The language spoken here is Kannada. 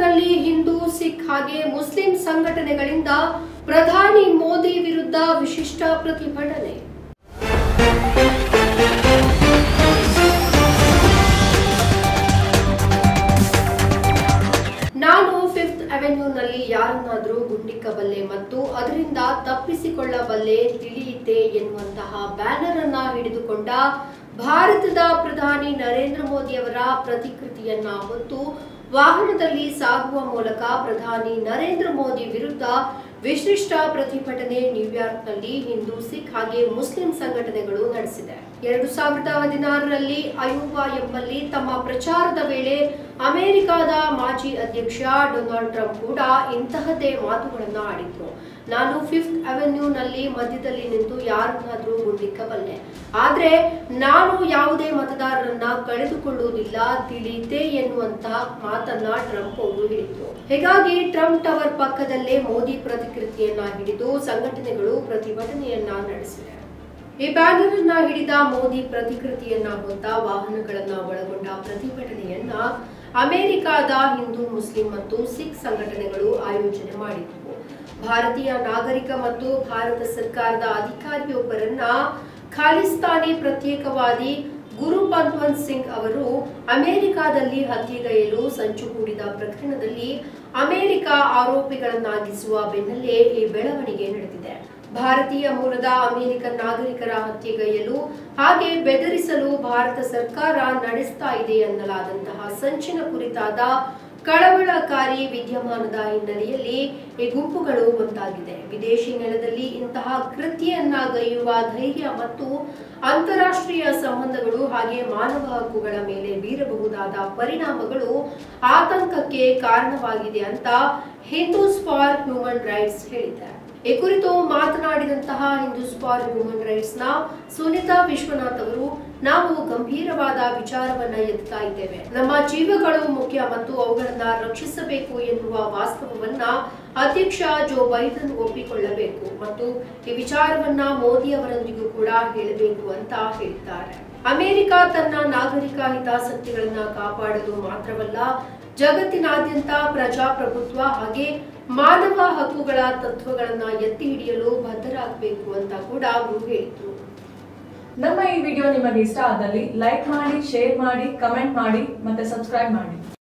ನ್ಯೂಯಾರ್ಕ್ನಲ್ಲಿ ಹಿಂದೂ ಸಿಖ್ ಹಾಗೆ ಮುಸ್ಲಿಂ ಸಂಘಟನೆಗಳಿಂದ ಪ್ರಧಾನಿ ಮೋದಿ ವಿರುದ್ಧ ವಿಶಿಷ್ಟ ಪ್ರತಿಭಟನೆ. ನಾನು ಫಿಫ್ತ್ ಅವೆನ್ಯೂನಲ್ಲಿ ಯಾರನ್ನಾದರೂ ಗುಂಡಿಕ್ಕಬಲ್ಲೆ ಮತ್ತು ಅದರಿಂದ ತಪ್ಪಿಸಿಕೊಳ್ಳಬಲ್ಲೆ ತಿಳಿಯಿತೆ ಎನ್ನುವಂತಹ ಬ್ಯಾನರ್ ಅನ್ನ ಹಿಡಿದುಕೊಂಡ ಭಾರತದ ಪ್ರಧಾನಿ ನರೇಂದ್ರ ಮೋದಿ ಅವರ ಪ್ರತಿಕೃತಿಯನ್ನ ಹೊತ್ತು ವಾಹನದಲ್ಲಿ ಸಾಗುವ ಮೂಲಕ ಪ್ರಧಾನಿ ನರೇಂದ್ರ ಮೋದಿ ವಿರುದ್ಧ ವಿಶಿಷ್ಟ ಪ್ರತಿಭಟನೆ ನ್ಯೂಯಾರ್ಕ್ನಲ್ಲಿ ಹಿಂದೂ ಸಿಖ್ ಹಾಗೆ ಮುಸ್ಲಿಂ ಸಂಘಟನೆಗಳು ನಡೆಸಿದೆ. 2016ರಲ್ಲಿ ಅಯೋವಾ ಎಂಬಲ್ಲಿ ತಮ್ಮ ಪ್ರಚಾರದ ವೇಳೆ ಅಮೆರಿಕದ ಮಾಜಿ ಅಧ್ಯಕ್ಷ ಡೊನಾಲ್ಡ್ ಟ್ರಂಪ್ ಕೂಡ ಇಂತಹದ್ದೇ ಮಾತುಗಳನ್ನ ಆಡಿದ್ರು. ನಾನು ಫಿಫ್ತ್ ಅವೆನ್ಯೂನಲ್ಲಿ ಮಧ್ಯದಲ್ಲಿ ನಿಂತು ಯಾರನ್ನಾದ್ರೂ ಗುಂಡಿಕ್ಕಬಲ್ಲೆ, ಆದ್ರೆ ನಾನು ಯಾವುದೇ ಮತದಾರರನ್ನ ಕಳೆದುಕೊಳ್ಳುವುದಿಲ್ಲ ತಿಳಿಯಿತೆ ಎನ್ನುವಂತ ಮಾತನ್ನ ಟ್ರಂಪ್ ಅವರು ಹೇಳಿದ್ರು. ಹೀಗಾಗಿ ಟ್ರಂಪ್ ಟವರ್ ಪಕ್ಕದಲ್ಲೇ ಮೋದಿ ಪ್ರತಿಕೃತಿಯನ್ನ ಹಿಡಿದು ಸಂಘಟನೆಗಳು ಪ್ರತಿಭಟನೆಯನ್ನ ನಡೆಸಿವೆ. ಈ ಬ್ಯಾನರ್ ಅನ್ನ ಹಿಡಿದ ಮೋದಿ ಪ್ರತಿಕೃತಿಯನ್ನ ಹೊತ್ತ ವಾಹನಗಳನ್ನ ಒಳಗೊಂಡ ಪ್ರತಿಭಟನೆಯನ್ನ ಅಮೆರಿಕದ ಹಿಂದೂ ಮುಸ್ಲಿಂ ಮತ್ತು ಸಿಖ್ ಸಂಘಟನೆಗಳು ಆಯೋಜನೆ ಮಾಡಿದ್ದವು. ಭಾರತೀಯ ನಾಗರಿಕ ಮತ್ತು ಭಾರತ ಸರ್ಕಾರದ ಅಧಿಕಾರಿಯೊಬ್ಬರನ್ನ ಖಾಲಿಸ್ತಾನಿ ಪ್ರತ್ಯೇಕವಾದಿ ಗುರು ಪಂತ್ವಂತ್ ಸಿಂಗ್ ಅವರು ಅಮೆರಿಕದಲ್ಲಿ ಹತ್ಯೆಗೈಯಲು ಸಂಚು ಹೂಡಿದ ಪ್ರಕರಣದಲ್ಲಿ ಅಮೆರಿಕ ಆರೋಪಿಗಳನ್ನಾಗಿಸುವ ಬೆನ್ನಲ್ಲೇ ಈ ಬೆಳವಣಿಗೆ ನಡೆದಿದೆ. ಭಾರತೀಯ ಮೂಲದ ಅಮೆರಿಕನ್ ನಾಗರಿಕರ ಹತ್ಯೆಗೈಯಲು ಹಾಗೆ ಬೆದರಿಸಲು ಭಾರತ ಸರ್ಕಾರ ನಡೆಸ್ತಾ ಇದೆ ಎನ್ನಲಾದಂತಹ ಸಂಚಿನ ಕುರಿತಾದ ಕಳವಳಕಾರಿ ವಿದ್ಯಮಾನದ ಹಿನ್ನೆಲೆಯಲ್ಲಿ ಈ ಗುಂಪುಗಳು ಒಂದಾಗಿದೆ. ವಿದೇಶಿ ನೆಲದಲ್ಲಿ ಇಂತಹ ಕೃತ್ಯವನ್ನ ಗೈಯುವ ಧೈರ್ಯ ಮತ್ತು ಅಂತಾರಾಷ್ಟ್ರೀಯ ಸಂಬಂಧಗಳು ಹಾಗೆ ಮಾನವ ಹಕ್ಕುಗಳ ಮೇಲೆ ಬೀರಬಹುದಾದ ಪರಿಣಾಮಗಳು ಆತಂಕಕ್ಕೆ ಕಾರಣವಾಗಿದೆ ಅಂತ ಹಿಂದೂಸ್ ಫಾರ್ ಹ್ಯೂಮನ್ ರೈಟ್ಸ್ ಹೇಳಿದೆ. ಈ ಕುರಿತು ಮಾತನಾಡಿದಂತಹ ಹಿಂದೂಸ್ ಫಾರ್ ಹ್ಯೂಮನ್ ರೈಟ್ಸ್ ನ ಸುನೀತಾ ವಿಶ್ವನಾಥ್ ಅವರು, ನಾವು ಗಂಭೀರವಾದ ವಿಚಾರವನ್ನ ಎತ್ತುತ್ತಾ ಇದ್ದೇವೆ. ನಮ್ಮ ಜೀವಗಳು ಮುಖ್ಯ ಮತ್ತು ಅವುಗಳನ್ನ ರಕ್ಷಿಸಬೇಕು ಎನ್ನುವ ವಾಸ್ತವವನ್ನ ಅಧ್ಯಕ್ಷ ಜೋ ಬೈಡನ್ ಒಪ್ಪಿಕೊಳ್ಳಬೇಕು ಮತ್ತು ಈ ವಿಚಾರವನ್ನ ಮೋದಿ ಅವರೊಂದಿಗೂ ಕೂಡ ಹೇಳಬೇಕು ಅಂತ ಹೇಳಿದ್ದಾರೆ. ಅಮೆರಿಕ ತನ್ನ ನಾಗರಿಕ ಹಿತಾಸಕ್ತಿಗಳನ್ನ ಕಾಪಾಡಲು ಮಾತ್ರವಲ್ಲ, ಜಗತ್ತಿನಾದ್ಯಂತ ಪ್ರಜಾಪ್ರಭುತ್ವ ಹಾಗೆ ಮಾನವ ಹಕ್ಕುಗಳ ತತ್ವಗಳನ್ನ ಎತ್ತಿ ಹಿಡಿಯಲು ಬದ್ಧರಾಗಬೇಕು ಅಂತ ಕೂಡ ಅವರು ಹೇಳಿದ್ರು. ನಮ್ಮ ಈ ವಿಡಿಯೋ ನಿಮಗೆ ಇಷ್ಟ ಆದಲ್ಲಿ ಲೈಕ್ ಮಾಡಿ, ಶೇರ್ ಮಾಡಿ, ಕಮೆಂಟ್ ಮಾಡಿ ಮತ್ತೆ ಸಬ್ಸ್ಕ್ರೈಬ್ ಮಾಡಿ.